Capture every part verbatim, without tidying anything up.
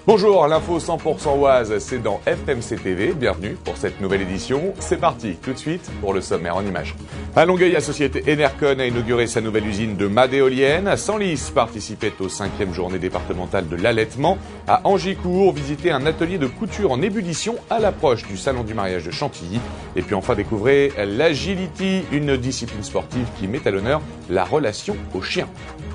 Bonjour, l'info cent pour cent Oise, c'est dans F M C T V. Bienvenue pour cette nouvelle édition. C'est parti, tout de suite pour le sommaire en images. À Longueuil, la société Enercon a inauguré sa nouvelle usine de mâts d'éoliennes. Senlis participait aux cinquième journée départementale de l'allaitement. À Angicourt, visiter un atelier de couture en ébullition à l'approche du salon du mariage de Chantilly. Et puis enfin découvrez l'agility, une discipline sportive qui met à l'honneur la relation au chien.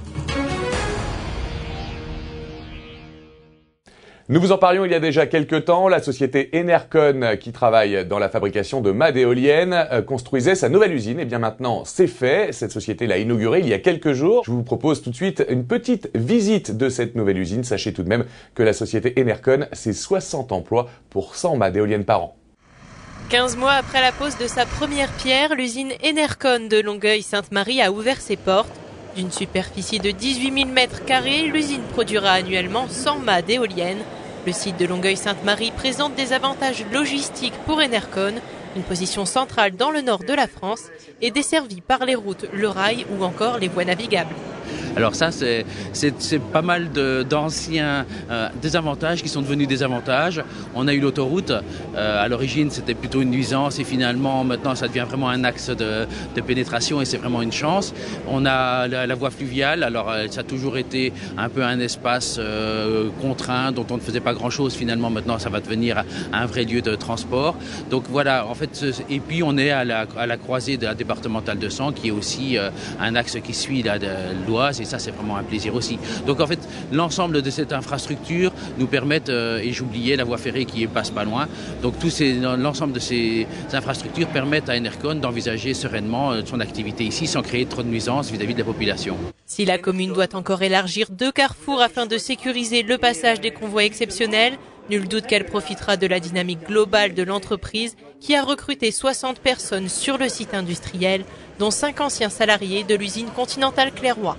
Nous vous en parlions il y a déjà quelques temps. La société Enercon, qui travaille dans la fabrication de mâts d'éoliennes, construisait sa nouvelle usine. Et bien maintenant, c'est fait. Cette société l'a inaugurée il y a quelques jours. Je vous propose tout de suite une petite visite de cette nouvelle usine. Sachez tout de même que la société Enercon, c'est soixante emplois pour cent mâts d'éoliennes par an. quinze mois après la pose de sa première pierre, l'usine Enercon de Longueuil-Sainte-Marie a ouvert ses portes. D'une superficie de dix-huit mille mètres carrés, l'usine produira annuellement cent mâts d'éoliennes. Le site de Longueuil-Sainte-Marie présente des avantages logistiques pour Enercon, une position centrale dans le nord de la France et desservie par les routes, le rail ou encore les voies navigables. Alors ça, c'est, c'est, c'est pas mal de, d'anciens euh, désavantages qui sont devenus des avantages. On a eu l'autoroute. Euh, à l'origine, c'était plutôt une nuisance et finalement, maintenant, ça devient vraiment un axe de, de pénétration et c'est vraiment une chance. On a la, la voie fluviale. Alors, euh, ça a toujours été un peu un espace euh, contraint dont on ne faisait pas grand-chose. Finalement, maintenant, ça va devenir un vrai lieu de transport. Donc voilà, en fait, et puis on est à la, à la croisée de la départementale de Sens, qui est aussi euh, un axe qui suit la, de, l'Oise. Et ça, c'est vraiment un plaisir aussi. Donc en fait, l'ensemble de cette infrastructure nous permettent, euh, et j'oubliais la voie ferrée qui passe pas loin, donc tous ces, l'ensemble de ces infrastructures permettent à Enercon d'envisager sereinement son activité ici sans créer trop de nuisances vis-à-vis de la population. Si la commune doit encore élargir deux carrefours afin de sécuriser le passage des convois exceptionnels, nul doute qu'elle profitera de la dynamique globale de l'entreprise qui a recruté soixante personnes sur le site industriel, dont cinq anciens salariés de l'usine Continental Clairoy.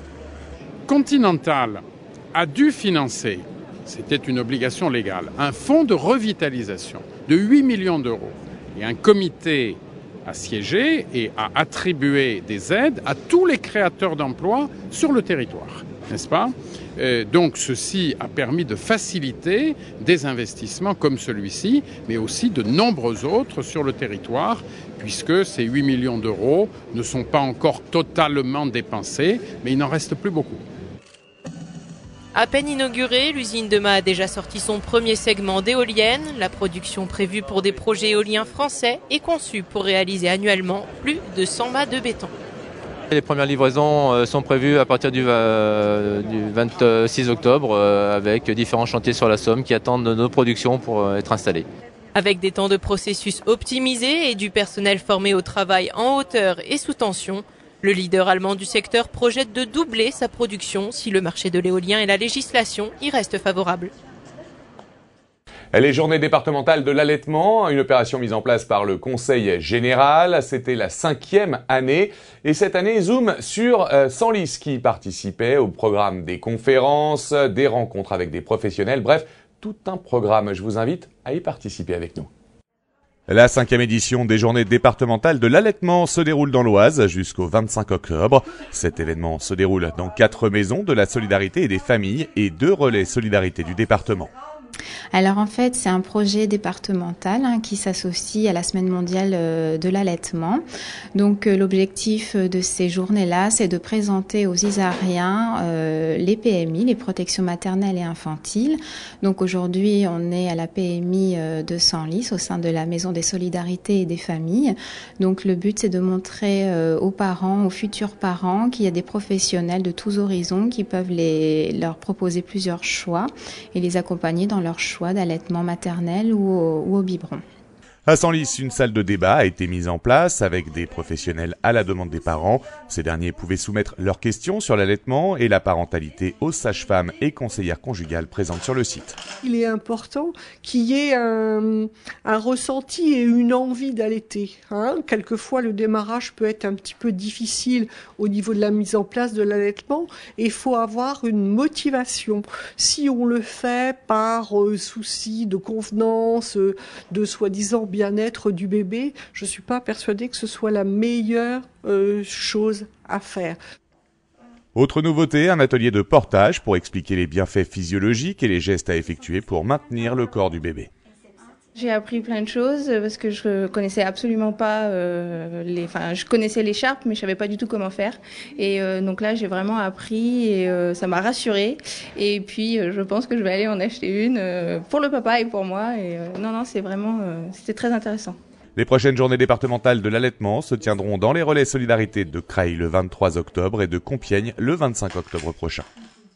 Continental a dû financer, c'était une obligation légale, un fonds de revitalisation de huit millions d'euros. Et un comité a siégé et a attribué des aides à tous les créateurs d'emplois sur le territoire, n'est-ce pas ? Et donc ceci a permis de faciliter des investissements comme celui-ci, mais aussi de nombreux autres sur le territoire, puisque ces huit millions d'euros ne sont pas encore totalement dépensés, mais il n'en reste plus beaucoup. À peine inaugurée, l'usine de mâts a déjà sorti son premier segment d'éoliennes. La production prévue pour des projets éoliens français est conçue pour réaliser annuellement plus de cent mâts de béton. Les premières livraisons sont prévues à partir du, vingt-six octobre avec différents chantiers sur la Somme qui attendent nos productions pour être installés. Avec des temps de processus optimisés et du personnel formé au travail en hauteur et sous tension, le leader allemand du secteur projette de doubler sa production si le marché de l'éolien et la législation y restent favorables. Les journées départementales de l'allaitement, une opération mise en place par le Conseil général. C'était la cinquième année. Et cette année, zoom sur euh, Senlis qui participait au programme des conférences, des rencontres avec des professionnels. Bref, tout un programme. Je vous invite à y participer avec nous. La cinquième édition des journées départementales de l'allaitement se déroule dans l'Oise jusqu'au vingt-cinq octobre. Cet événement se déroule dans quatre maisons de la solidarité et des familles et deux relais solidarité du département. Alors en fait, c'est un projet départemental hein, qui s'associe à la Semaine mondiale euh, de l'allaitement. Donc euh, l'objectif de ces journées-là, c'est de présenter aux Isariens euh, les P M I, les protections maternelles et infantiles. Donc aujourd'hui, on est à la P M I euh, de Senlis, au sein de la Maison des solidarités et des familles. Donc le but, c'est de montrer euh, aux parents, aux futurs parents, qu'il y a des professionnels de tous horizons qui peuvent les, leur proposer plusieurs choix et les accompagner dans leur choix d'allaitement maternel ou au, ou au biberon. À Senlis, une salle de débat a été mise en place avec des professionnels à la demande des parents. Ces derniers pouvaient soumettre leurs questions sur l'allaitement et la parentalité aux sages-femmes et conseillères conjugales présentes sur le site. Il est important qu'il y ait un, un ressenti et une envie d'allaiter. Hein. Quelquefois, le démarrage peut être un petit peu difficile au niveau de la mise en place de l'allaitement et il faut avoir une motivation. Si on le fait par euh, souci de convenance, euh, de soi-disant bien-être du bébé, je ne suis pas persuadée que ce soit la meilleure euh, chose à faire. Autre nouveauté, un atelier de portage pour expliquer les bienfaits physiologiques et les gestes à effectuer pour maintenir le corps du bébé. J'ai appris plein de choses parce que je connaissais absolument pas euh, les. Enfin, je connaissais l'écharpe, mais je savais pas du tout comment faire. Et euh, donc là, j'ai vraiment appris et euh, ça m'a rassurée. Et puis, euh, je pense que je vais aller en acheter une euh, pour le papa et pour moi. Et euh, non, non, c'est vraiment, euh, c'était très intéressant. Les prochaines journées départementales de l'allaitement se tiendront dans les relais solidarité de Creil le vingt-trois octobre et de Compiègne le vingt-cinq octobre prochain.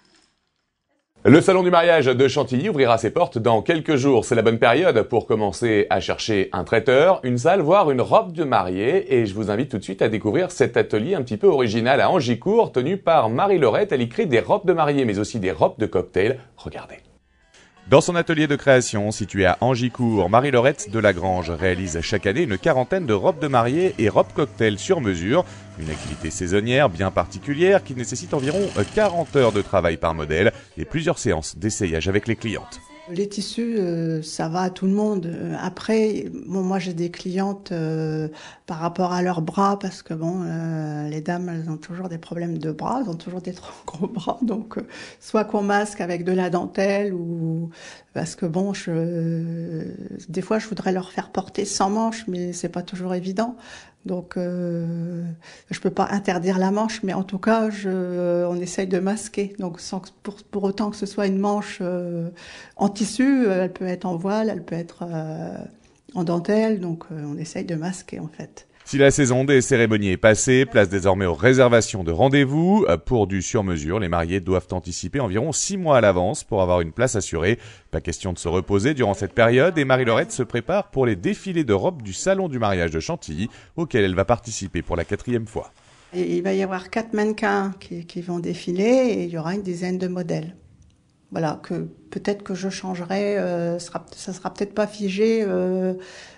Le salon du mariage de Chantilly ouvrira ses portes dans quelques jours. C'est la bonne période pour commencer à chercher un traiteur, une salle, voire une robe de mariée. Et je vous invite tout de suite à découvrir cet atelier un petit peu original à Angicourt, tenu par Marie-Laurette. Elle y crée des robes de mariée, mais aussi des robes de cocktail. Regardez. Dans son atelier de création, situé à Angicourt, Marie-Laurette Delagrange réalise chaque année une quarantaine de robes de mariée et robes cocktail sur mesure. Une activité saisonnière bien particulière qui nécessite environ quarante heures de travail par modèle et plusieurs séances d'essayage avec les clientes. Les tissus, euh, ça va à tout le monde. Après, bon, moi j'ai des clientes euh, par rapport à leurs bras, parce que bon, euh, les dames, elles ont toujours des problèmes de bras, elles ont toujours des trop gros bras, donc euh, soit qu'on masque avec de la dentelle, ou parce que bon, je, euh, des fois je voudrais leur faire porter sans manche, mais c'est pas toujours évident. Donc, euh, je peux pas interdire la manche, mais en tout cas, je, on essaye de masquer. Donc, sans que, pour, pour autant que ce soit une manche euh, en tissu, elle peut être en voile, elle peut être euh, en dentelle. Donc, euh, on essaye de masquer en fait. Si la saison des cérémonies est passée, place désormais aux réservations de rendez-vous. Pour du sur-mesure, les mariés doivent anticiper environ six mois à l'avance pour avoir une place assurée. Pas question de se reposer durant cette période et Marie-Laurette se prépare pour les défilés de robes du salon du mariage de Chantilly, auquel elle va participer pour la quatrième fois. Et il va y avoir quatre mannequins qui, qui vont défiler et il y aura une dizaine de modèles. Voilà, que peut-être que je changerai, euh, sera, ça sera peut-être pas figé euh,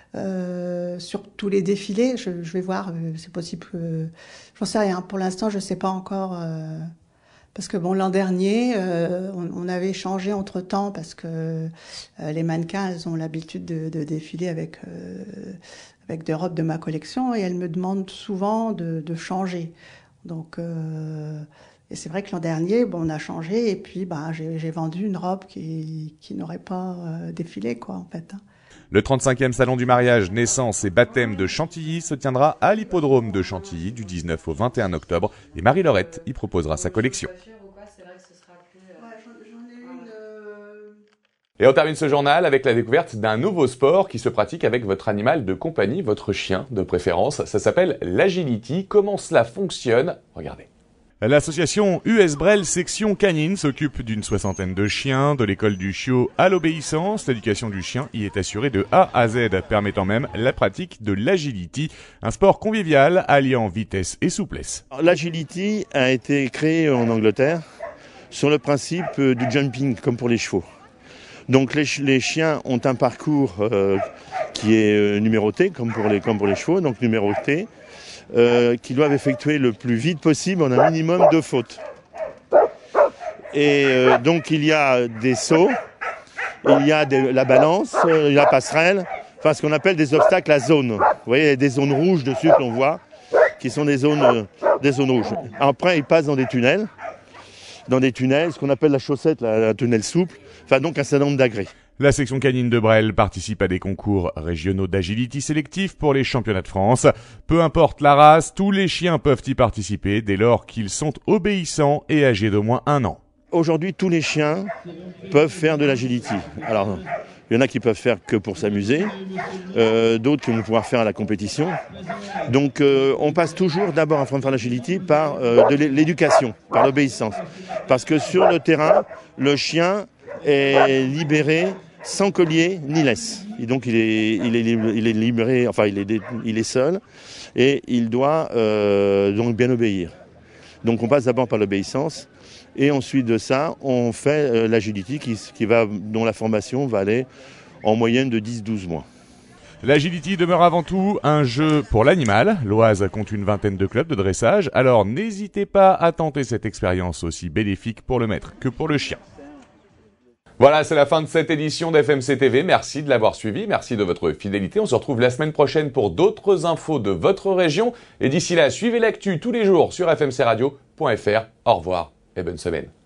euh, sur tous les défilés. Je, je vais voir, euh, c'est possible que... J'en sais rien, pour l'instant je sais pas encore... Euh, parce que bon, l'an dernier, euh, on, on avait changé entre-temps parce que euh, les mannequins, elles ont l'habitude de, de défiler avec, euh, avec des robes de ma collection et elles me demandent souvent de, de changer. Donc... Euh, Et c'est vrai que l'an dernier, bon, on a changé et puis bah, j'ai, j'ai vendu une robe qui, qui n'aurait pas euh, défilé, quoi, en fait. Le trente-cinquième salon du mariage, naissance et baptême de Chantilly se tiendra à l'hippodrome de Chantilly du dix-neuf au vingt et un octobre et Marie-Laurette y proposera sa collection. Et on termine ce journal avec la découverte d'un nouveau sport qui se pratique avec votre animal de compagnie, votre chien de préférence. Ça s'appelle l'agility. Comment cela fonctionne? Regardez. L'association U S Brel Section Canine s'occupe d'une soixantaine de chiens, de l'école du chiot à l'obéissance. L'éducation du chien y est assurée de A à Z, permettant même la pratique de l'agility, un sport convivial alliant vitesse et souplesse. L'agility a été créé en Angleterre sur le principe du jumping, comme pour les chevaux. Donc les, les chiens ont un parcours euh, qui est euh, numéroté, comme pour les, comme pour les chevaux, donc numéroté. Euh, qui doivent effectuer le plus vite possible en un minimum de fautes. Et euh, donc il y a des sauts, il y a des, la balance, euh, la passerelle, enfin ce qu'on appelle des obstacles à zone. Vous voyez, il y a des zones rouges dessus que l'on voit, qui sont des zones, euh, des zones rouges. Après, ils passent dans des tunnels, dans des tunnels, ce qu'on appelle la chaussette, la, un tunnel souple, enfin donc un certain nombre d'agrès. La section canine de Brel participe à des concours régionaux d'agility sélectif pour les championnats de France. Peu importe la race, tous les chiens peuvent y participer dès lors qu'ils sont obéissants et âgés d'au moins un an. Aujourd'hui, tous les chiens peuvent faire de l'agility. Alors, il y en a qui peuvent faire que pour s'amuser, euh, d'autres qui vont pouvoir faire à la compétition. Donc, euh, on passe toujours d'abord, avant de faire l'agility, par euh, de l'éducation, par l'obéissance. Parce que sur le terrain, le chien est libéré sans collier ni laisse. Et donc il est, il est, il est libéré, enfin il est, il est seul et il doit euh, donc bien obéir. Donc on passe d'abord par l'obéissance et ensuite de ça on fait euh, l'agility qui, qui va, dont la formation va aller en moyenne de dix à douze mois. L'agility demeure avant tout un jeu pour l'animal. L'Oise compte une vingtaine de clubs de dressage, alors n'hésitez pas à tenter cette expérience aussi bénéfique pour le maître que pour le chien. Voilà, c'est la fin de cette édition d'F M C T V. Merci de l'avoir suivi, merci de votre fidélité. On se retrouve la semaine prochaine pour d'autres infos de votre région. Et d'ici là, suivez l'actu tous les jours sur f m c radio point f r. Au revoir et bonne semaine.